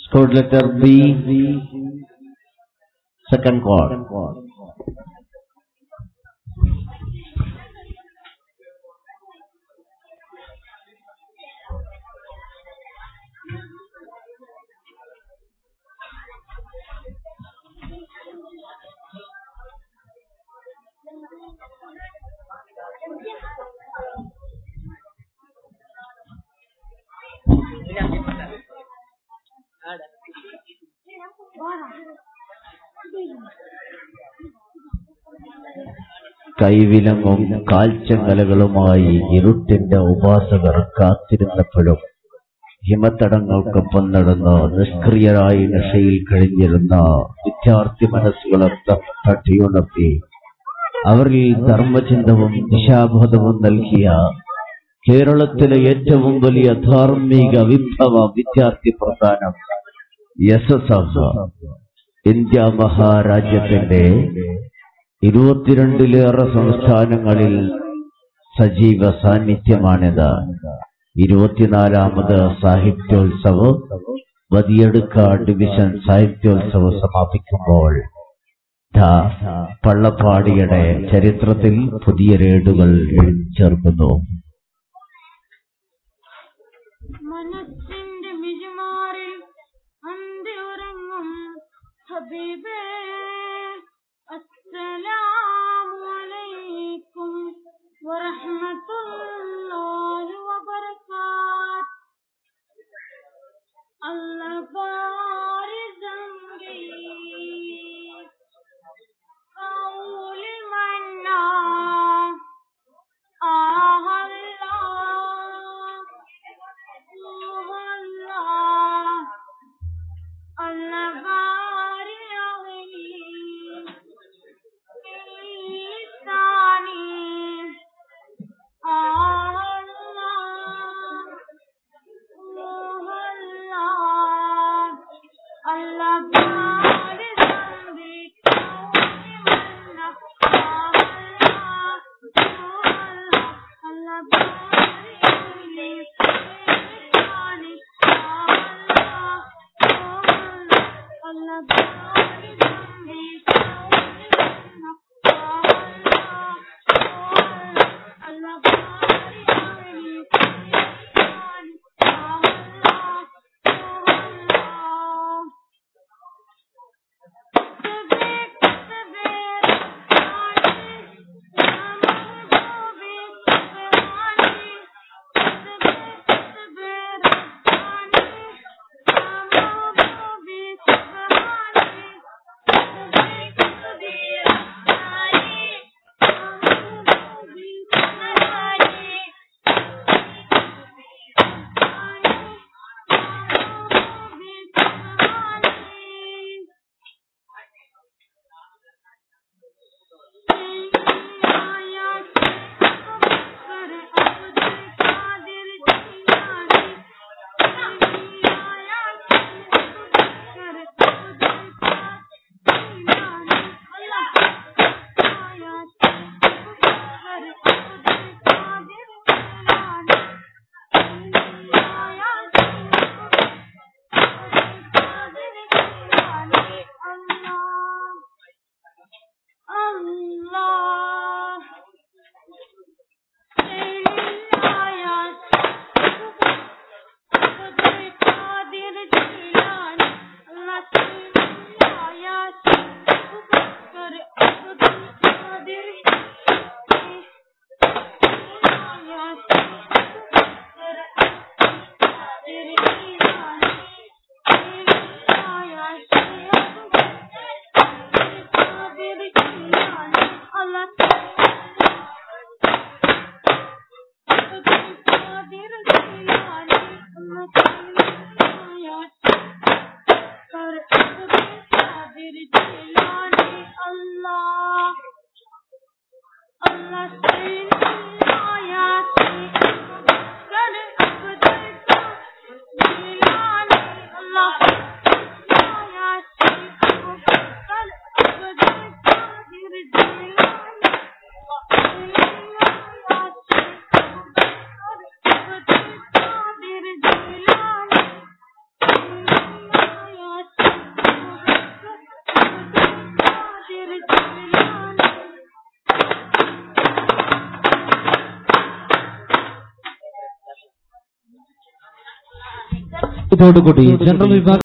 Code letter B, second chord. കൈവിലങ്ങും കാൽച്ചങ്ങലകളുമായി ഇരുട്ടിന്റെ ഉപാസകർ കാത്തിരുന്നപ്പോഴും ഹിമത്തടങ്ങൾക്കൊപ്പം നടന്ന നിഷ്ക്രിയരായി നിശയിൽ കഴിഞ്ഞിരുന്ന വിദ്യാർത്ഥി മനസ്സുകളെ തട്ടിയുണർത്തി അവരിൽ ധർമ്മചിന്തവും ദിശാബോധവും നൽകിയ കേരളത്തിലെ ഏറ്റവും വലിയ ധാർമ്മിക വിപ്ലവ വിദ്യാർത്ഥി പ്രസ്ഥാനം എസ്എസ്എഫ് ഇന്ത്യ മഹാരാജ്യത്തിന്റെ 22ലേറെ സംസ്ഥാനങ്ങളിൽ സജീവ സാന്നിധ്യമാണിത്. 24ാമത് സാഹിത്യോത്സവ് വതിയടുക്ക ഡിവിഷൻ സാഹിത്യോത്സവ് സമാപിക്കുമ്പോൾ പള്ളപ്പാടിയുടെ ചരിത്രത്തിൽ പുതിയ രേടുകൾ ചേർക്കുന്നു. മനസ്സിന്റെ മിഴിമാറിൽ അന്തിയുറങ്ങും ഹബീബേ അസ്സലാമു അലൈക്കും വറഹ്മത്തുള്ളാഹി വബറകാത്ത് അല്ലാഹ് ബാരിസംഗി ഖൗലി മന്നാ ഇതോടുകൂടി ജനറൽ വിഭാഗം